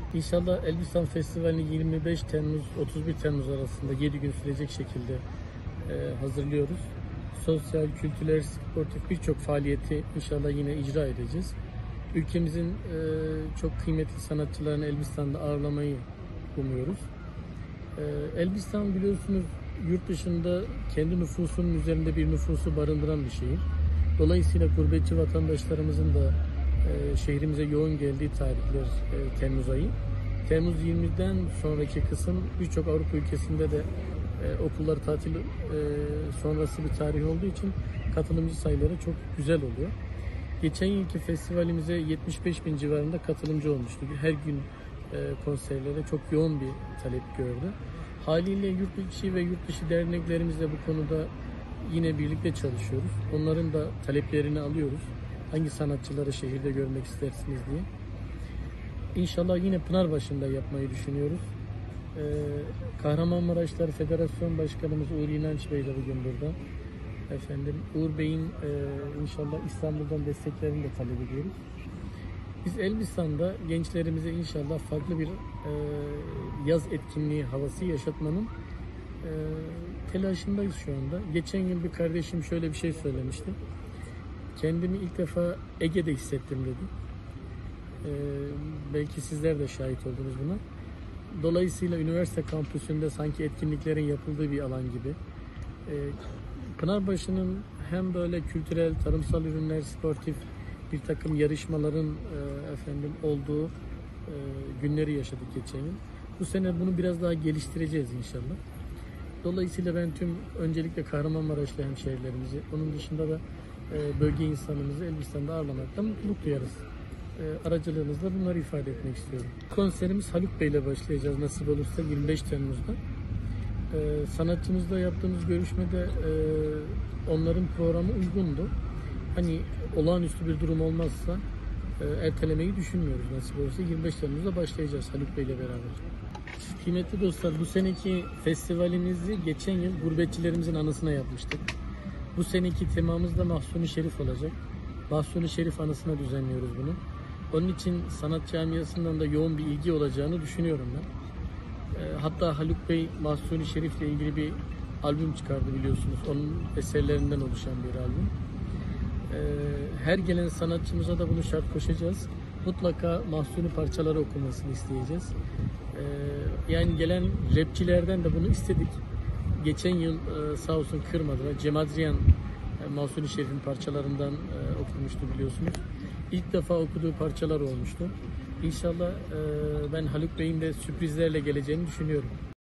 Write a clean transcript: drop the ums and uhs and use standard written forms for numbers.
İnşallah Elbistan Festivali'ni 25 Temmuz 31 Temmuz arasında 7 gün sürecek şekilde hazırlıyoruz. Sosyal, kültürel, sportif birçok faaliyeti inşallah yine icra edeceğiz. Ülkemizin çok kıymetli sanatçılarını Elbistan'da ağırlamayı umuyoruz. Elbistan biliyorsunuz yurt dışında kendi nüfusunun üzerinde bir nüfusu barındıran bir şehir. Dolayısıyla gurbetçi vatandaşlarımızın da şehrimize yoğun geldiği tarihler Temmuz ayı. Temmuz 20'den sonraki kısım birçok Avrupa ülkesinde de okulları tatil sonrası bir tarih olduğu için katılımcı sayıları çok güzel oluyor. Geçen yılki festivalimize 75 bin civarında katılımcı olmuştu. Her gün konserlere çok yoğun bir talep gördü. Haliyle yurt içi ve yurt dışı derneklerimizle bu konuda yine birlikte çalışıyoruz. Onların da taleplerini alıyoruz. Hangi sanatçıları şehirde görmek istersiniz diye. İnşallah yine Pınarbaşı'nda yapmayı düşünüyoruz. Kahramanmaraşlar Federasyon Başkanımız Uğur İnanç Bey de bugün burada. Uğur Bey'in inşallah İstanbul'dan desteklerini de talep ediyoruz. Biz Elbistan'da gençlerimize inşallah farklı bir yaz etkinliği havası yaşatmanın telaşındayız şu anda. Geçen yıl bir kardeşim şöyle bir şey söylemişti. Kendimi ilk defa Ege'de hissettim dedi. Belki sizler de şahit oldunuz buna. Dolayısıyla üniversite kampüsünde sanki etkinliklerin yapıldığı bir alan gibi. Pınarbaşı'nın hem böyle kültürel, tarımsal ürünler, sportif bir takım yarışmaların olduğu günleri yaşadık geçen yıl. Bu sene bunu biraz daha geliştireceğiz inşallah. Dolayısıyla ben öncelikle Kahramanmaraşlı hemşehrilerimizi, onun dışında da bölge insanımızı Elbistan'da ağırlamaktan mutluluk duyarız. Aracılığınızla bunları ifade etmek istiyorum. Konserimiz Haluk Bey ile başlayacağız nasip olursa 25 Temmuz'da. Sanatçımızla yaptığımız görüşmede onların programı uygundu. Hani olağanüstü bir durum olmazsa ertelemeyi düşünmüyoruz nasip olursa. 25 Temmuz'da başlayacağız Haluk Bey ile beraber. Kıymetli dostlar, bu seneki festivalimizi geçen yıl gurbetçilerimizin anısına yapmıştık. Bu seneki temamız da Mahsuni Şerif olacak. Mahsuni Şerif anısına düzenliyoruz bunu. Onun için sanat camiasından da yoğun bir ilgi olacağını düşünüyorum ben. Hatta Haluk Bey Mahsuni Şerif ile ilgili bir albüm çıkardı biliyorsunuz. Onun eserlerinden oluşan bir albüm. Her gelen sanatçımıza da bunu şart koşacağız. Mutlaka Mahsuni parçaları okumasını isteyeceğiz. Yani gelen rapçilerden de bunu istedik. Geçen yıl sağ olsun kırmadılar. Cem Adrian Mahsuni Şerif'in parçalarından okumuştu biliyorsunuz. İlk defa okuduğu parçalar olmuştu. İnşallah ben Haluk Bey'in de sürprizlerle geleceğini düşünüyorum.